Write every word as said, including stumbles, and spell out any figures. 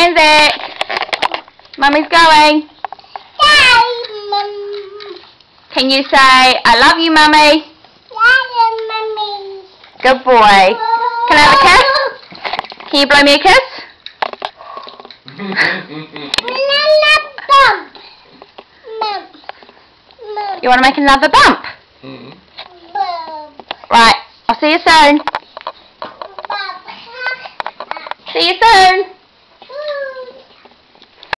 Music. Mummy's going. Bye, Mum. Can you say, I love you, Mummy? Bye, Mummy. Good boy. Can I have a kiss? Can you blow me a kiss? Banana bump. Mum. Mum. You want to make another bump? Mm. Bump. Right. I'll see you soon. Bump. See you soon.